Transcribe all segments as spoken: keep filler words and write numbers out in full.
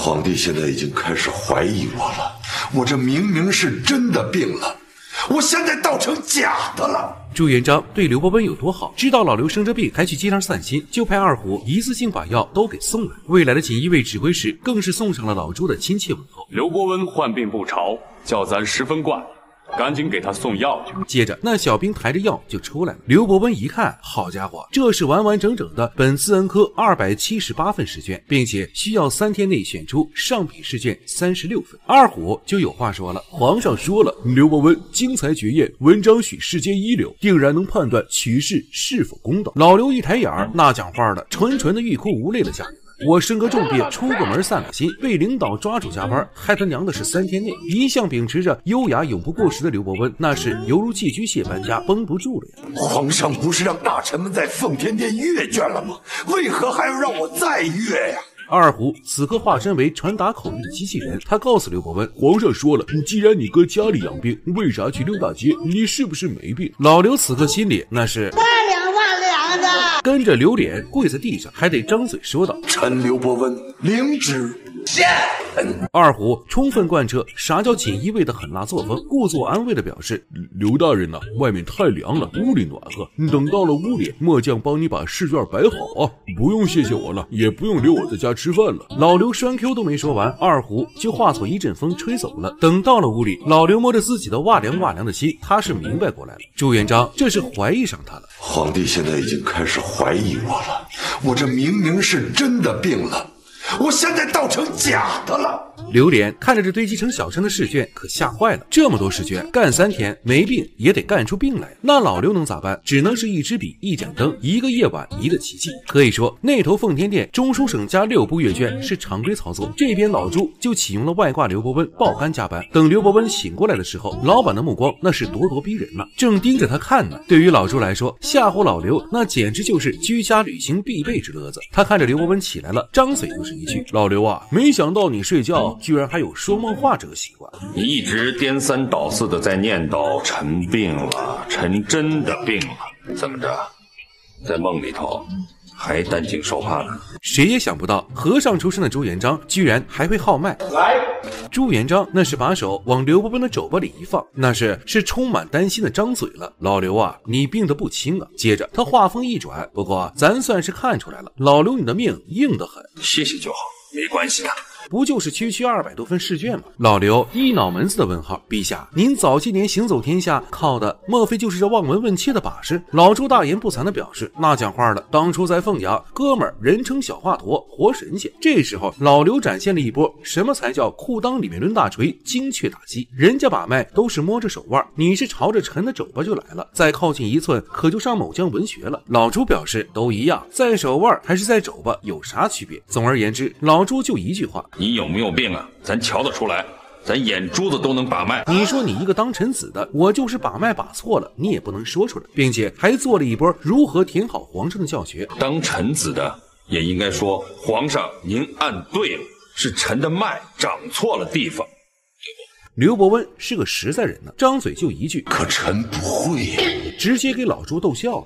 皇帝现在已经开始怀疑我了，我这明明是真的病了，我现在倒成假的了。 朱元璋对刘伯温有多好，知道老刘生着病还去街上散心，就派二虎一次性把药都给送来。未来的锦衣卫指挥使更是送上了老朱的亲切问候。 刘伯温患病不朝，叫咱十分挂念，赶紧给他送药去。 接着那小兵抬着药就出来了。刘伯温一看，好家伙，这是完完整整的本次恩科二百七十八份试卷，并且需要三天内选出上品试卷三十六份。二虎就有话说了，皇上说了，刘伯温精彩绝艳，文章许世间一流，定然能判断取士是否公道。老刘一抬眼儿，那讲话的纯纯的欲哭无泪的家人。我生个重病，出个门散了心，被领导抓住加班，害他娘的是三天内。一向秉持着优雅永不过时的刘伯温，那是犹如寄居蟹搬家，绷不住了呀！ 皇上不是让大臣们在奉天殿阅卷了吗？为何还要让我再阅呀？ 二虎此刻化身为传达口谕的机器人，他告诉刘伯温，皇上说了，既然你搁家里养病，为啥去溜大街？你是不是没病？老刘此刻心里那是万两万两的， 跟着刘脸跪在地上，还得张嘴说道：“ 臣刘伯温领旨。” 二虎充分贯彻啥叫锦衣卫的狠辣作风，故作安慰的表示：“刘大人呐、啊，外面太凉了，屋里暖和。等到了屋里，末将帮你把试卷摆好啊，不用谢谢我了，也不用留我在家吃饭了。”老刘栓 Q 都没说完，二虎就化作一阵风吹走了。等到了屋里，老刘摸着自己的哇凉哇凉的心，他是明白过来了，朱元璋这是怀疑上他了。 皇帝现在已经开始怀疑我了，我这明明是真的病了，我现在倒成假的了。 刘脸看着这堆积成小山的试卷，可吓坏了。这么多试卷，干三天没病也得干出病来。那老刘能咋办？只能是一支笔，一盏灯，一个夜晚，一个奇迹。可以说，那头奉天殿中书省加六部阅卷是常规操作。这边老朱就启用了外挂刘伯温爆肝加班。等刘伯温醒过来的时候，老板的目光那是咄咄逼人了，正盯着他看呢。对于老朱来说，吓唬老刘那简直就是居家旅行必备之乐子。他看着刘伯温起来了，张嘴就是一句：“老刘啊，没想到你睡觉居然还有说梦话这个习惯。” 你一直颠三倒四的在念叨臣病了，臣真的病了，怎么着，在梦里头还担惊受怕呢？ 谁也想不到，和尚出身的朱元璋居然还会号脉。来，朱元璋那是把手往刘伯温的肘巴里一放，那是是充满担心的张嘴了。老刘啊，你病得不轻啊！接着他话锋一转，不过咱算是看出来了，老刘你的命硬得很。 谢谢就好，没关系的。 不就是区区二百多份试卷吗？老刘一脑门子的问号。陛下，您早些年行走天下，靠的莫非就是这望闻问切的把式？老朱大言不惭的表示，那讲话了，当初在凤阳，哥们儿人称小华佗，活神仙。这时候老刘展现了一波什么才叫裤裆里面抡大锤，精确打击。人家把脉都是摸着手腕，你是朝着臣的肘巴就来了，再靠近一寸，可就上某江文学了。老朱表示都一样，在手腕还是在肘巴有啥区别？总而言之，老朱就一句话。 你有没有病啊？咱瞧得出来，咱眼珠子都能把脉。 你说你一个当臣子的，我就是把脉把错了，你也不能说出来，并且还做了一波如何填好皇上的教学。 当臣子的也应该说，皇上您按对了，是臣的脉长错了地方。 刘伯温是个实在人呢，张嘴就一句：“ 可臣不会呀！” 直接给老朱逗笑了。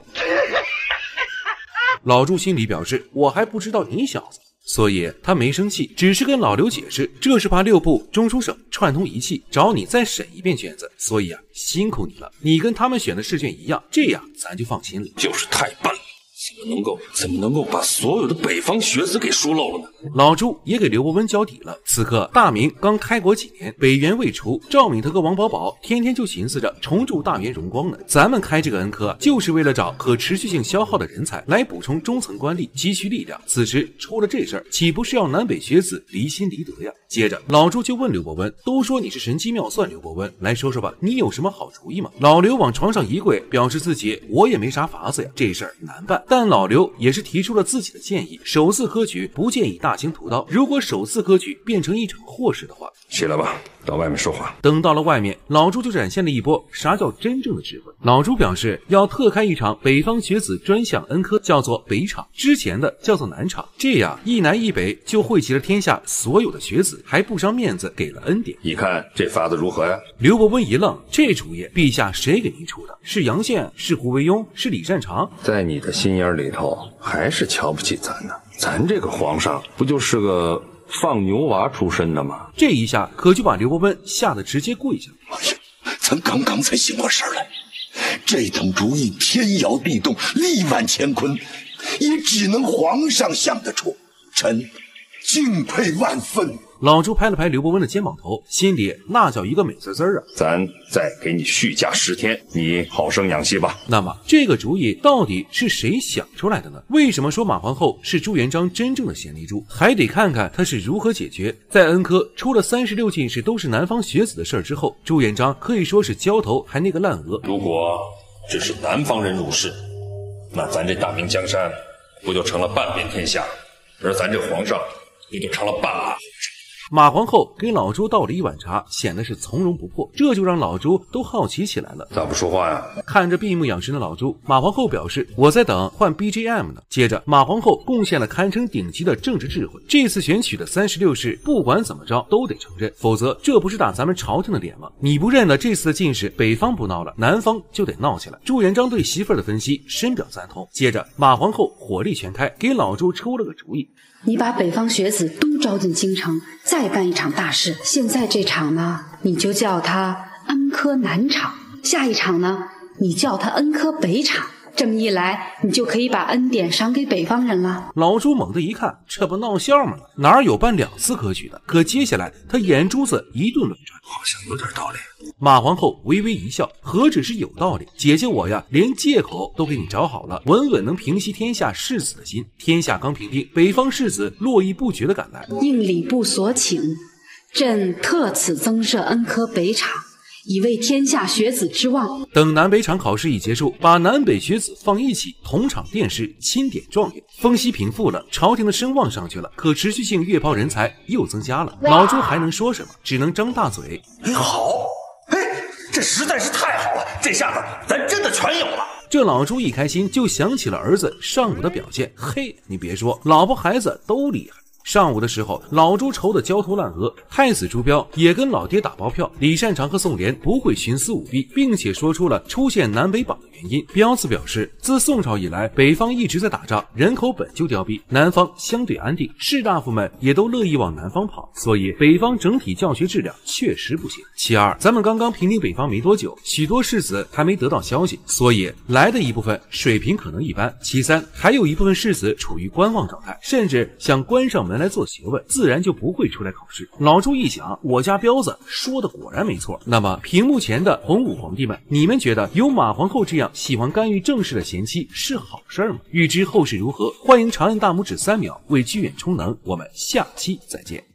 老朱心里表示，我还不知道你小子。所以他没生气，只是跟老刘解释，这是怕六部中书省串通一气，找你再审一遍卷子，所以啊，辛苦你了。你跟他们选的试卷一样，这样咱就放心了。 就是太笨了，怎么能够怎么能够把所有的北方学子给疏漏了呢？ 老朱也给刘伯温交底了。此刻大明刚开国几年，北元未除，赵敏他和王保保天天就寻思着重铸大元荣光呢。咱们开这个恩科，就是为了找可持续性消耗的人才来补充中层官吏，积蓄力量。此时出了这事儿，岂不是要南北学子离心离德呀？接着老朱就问刘伯温，都说你是神机妙算，刘伯温来说说吧，你有什么好主意吗？老刘往床上一跪，表示自己我也没啥法子呀，这事儿难办。但老刘也是提出了自己的建议，首次科举不建议大清屠刀，如果首次科举变成一场祸事的话， 起来吧，到外面说话。 等到了外面，老朱就展现了一波啥叫真正的智慧。老朱表示要特开一场北方学子专项恩科，叫做北场，之前的叫做南场，这样一南一北就汇集了天下所有的学子，还不伤面子，给了恩典。 你看这法子如何呀？ 刘伯温一愣，这主意陛下谁给您出的？是杨宪？是胡惟庸？是李善长？ 在你的心眼里头还是瞧不起咱呢？咱这个皇上不就是个放牛娃出身的嘛。 这一下可就把刘伯温吓得直接跪下。 哎呀，咱刚刚才醒过神来，这等主意天摇地动，力挽乾坤，也只能皇上想得出，臣敬佩万分。 老朱拍了拍刘伯温的肩膀头，心里那叫一个美滋滋啊！ 咱再给你续假十天，你好生养息吧。 那么这个主意到底是谁想出来的呢？为什么说马皇后是朱元璋真正的贤内助？还得看看他是如何解决。在恩科出了三十六进士都是南方学子的事儿之后，朱元璋可以说是焦头还那个烂额。 如果只是南方人入仕，那咱这大明江山不就成了半边天下，而咱这皇上也就成了半拉。 马皇后给老朱倒了一碗茶，显得是从容不迫，这就让老朱都好奇起来了。 咋不说话呀？ 看着闭目养神的老朱，马皇后表示：“我在等换 B G M 呢。”接着，马皇后贡献了堪称顶级的政治智慧。这次选取的三十六士，不管怎么着都得承认，否则这不是打咱们朝廷的脸吗？你不认了这次的进士，北方不闹了，南方就得闹起来。朱元璋对媳妇儿的分析深表赞同。接着，马皇后火力全开，给老朱出了个主意。 你把北方学子都招进京城，再办一场大事。现在这场呢，你就叫它恩科南场；下一场呢，你叫它恩科北场。这么一来，你就可以把恩典赏给北方人了。 老朱猛地一看，这不闹笑吗？哪有办两次科举的？可接下来他眼珠子一顿乱转， 好像有点道理。 马皇后微微一笑，何止是有道理，姐姐我呀，连借口都给你找好了，稳稳能平息天下士子的心。天下刚平定，北方士子络绎不绝的赶来。 应礼部所请，朕特此增设恩科北场，以为天下学子之望。 等南北场考试一结束，把南北学子放一起，同场殿试，钦点状元。风息平复了，朝廷的声望上去了，可持续性月抛人才又增加了。老朱还能说什么？只能张大嘴。 哎，好，哎，这实在是太好了，这下子咱真的全有了。 这老朱一开心，就想起了儿子上午的表现。嘿，你别说，老婆孩子都厉害。上午的时候，老朱愁得焦头烂额，太子朱标也跟老爹打包票，李善长和宋濂不会徇私舞弊，并且说出了出现南北榜的原因。彪子表示，自宋朝以来，北方一直在打仗，人口本就凋敝，南方相对安定，士大夫们也都乐意往南方跑，所以北方整体教学质量确实不行。其二，咱们刚刚平定北方没多久，许多士子还没得到消息，所以来的一部分水平可能一般。其三，还有一部分士子处于观望状态，甚至想关上门来做学问，自然就不会出来考试。老朱一想，我家彪子说的果然没错。那么屏幕前的洪武皇帝们，你们觉得有马皇后这样喜欢干预政事的贤妻是好事吗？欲知后事如何，欢迎长按大拇指三秒为剧院充能。我们下期再见。